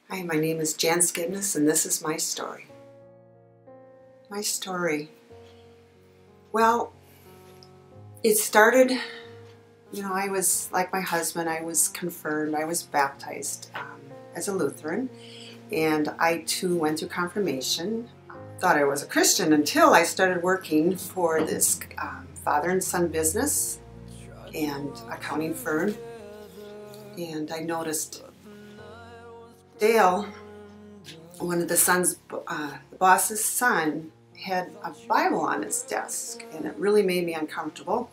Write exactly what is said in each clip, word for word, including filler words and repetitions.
Hi, my name is Jan Skidness, and this is my story. My story. Well, it started, you know, I was, like my husband, I was confirmed, I was baptized um, as a Lutheran, and I too went through confirmation. Thought I was a Christian until I started working for this um, father and son business and accounting firm, and I noticed Dale, one of the son's, uh, the boss's son, had a Bible on his desk, and it really made me uncomfortable.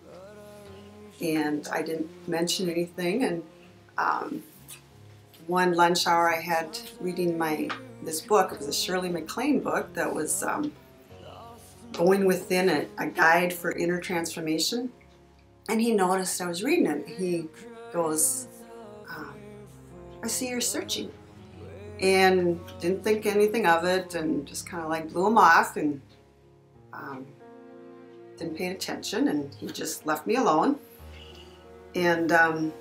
And I didn't mention anything. And um, one lunch hour, I had reading my this book. It was a Shirley MacLaine book that was um, going within a, a guide for inner transformation. And he noticed I was reading it. He goes, um, "I see you're searching." And didn't think anything of it, and just kind of like blew him off, and um, didn't pay attention, and he just left me alone. And um,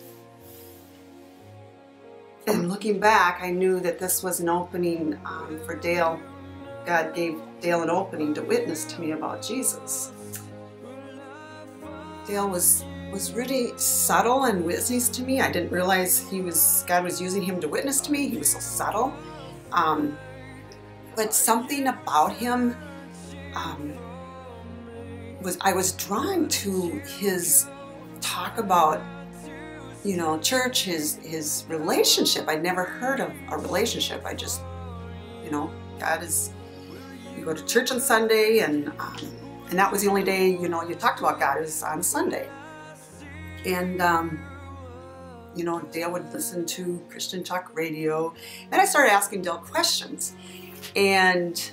and looking back, I knew that this was an opening um, for Dale. God gave Dale an opening to witness to me about Jesus. Dale was was really subtle and witness to me. I didn't realize he was God was using him to witness to me. He was so subtle, um, but something about him um, was I was drawn to his talk about, you know, church, his his relationship. I'd never heard of a relationship. I just, you know, God is. You go to church on Sunday, and um, and that was the only day, you know, you talked about God, is on Sunday. And, um, you know, Dale would listen to Christian talk radio, and I started asking Dale questions. And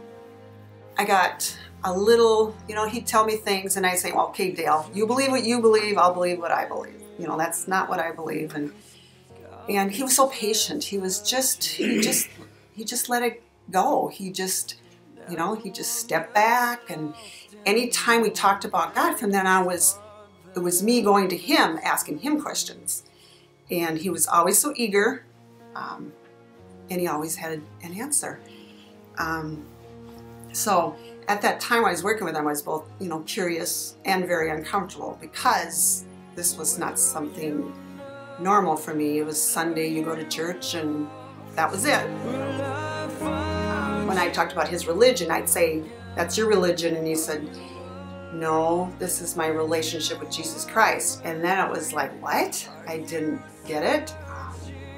I got a little, you know, he'd tell me things, and I'd say, well, okay, Dale, you believe what you believe, I'll believe what I believe. You know, that's not what I believe. And and he was so patient. He was just, he just, he just let it go. He just, you know, he just stepped back. And anytime we talked about God, from then on was, it was me going to him, asking him questions. And he was always so eager, um, and he always had an answer. Um, so at that time when I was working with him, I was both, you know, curious and very uncomfortable, because this was not something normal for me. It was Sunday, you go to church, and that was it. Um, when I talked about his religion, I'd say, "That's your religion," and he said, "No, this is my relationship with Jesus Christ." And then it was like, what? I didn't get it. Um,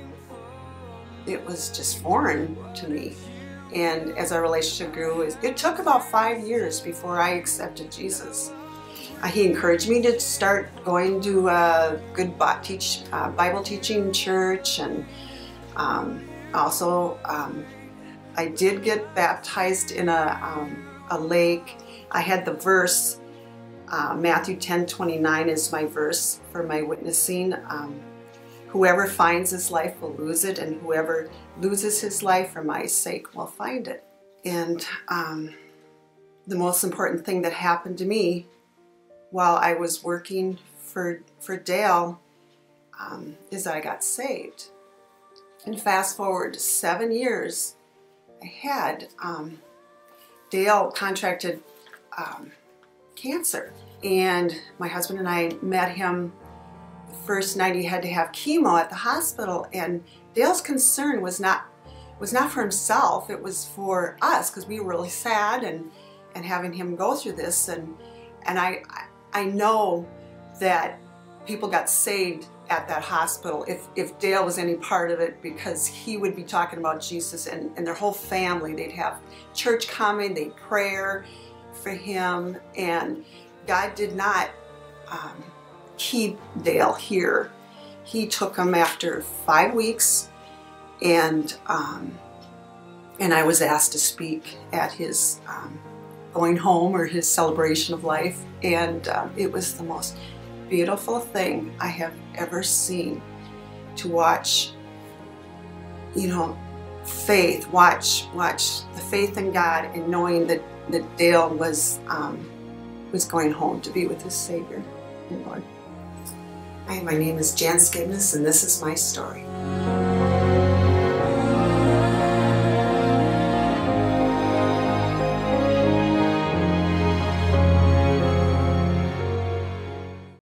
it was just foreign to me. And as our relationship grew, it, it took about five years before I accepted Jesus. Uh, he encouraged me to start going to a good teach, uh, Bible teaching church, and um, also um, I did get baptized in a, um, a lake. I had the verse, Uh, Matthew ten twenty-nine is my verse for my witnessing. Um, whoever finds his life will lose it, and whoever loses his life for my sake will find it. And um, the most important thing that happened to me while I was working for, for Dale um, is that I got saved. And fast forward seven years ahead, um, Dale contracted um, cancer, and my husband and I met him the first night he had to have chemo at the hospital. And Dale's concern was not was not for himself, it was for us, because we were really sad and and having him go through this. And and I I know that people got saved at that hospital if if Dale was any part of it, because he would be talking about Jesus, and, and their whole family, they'd have church coming, they'd prayer for him. And God did not um, keep Dale here. He took him after five weeks, and um, and I was asked to speak at his um, going home, or his celebration of life, and um, it was the most beautiful thing I have ever seen, to watch, you know, faith, watch watch the faith in God, and knowing that that Dale was um, was going home to be with his Savior and Lord. Hi, my name is Jan Skidness, and this is my story.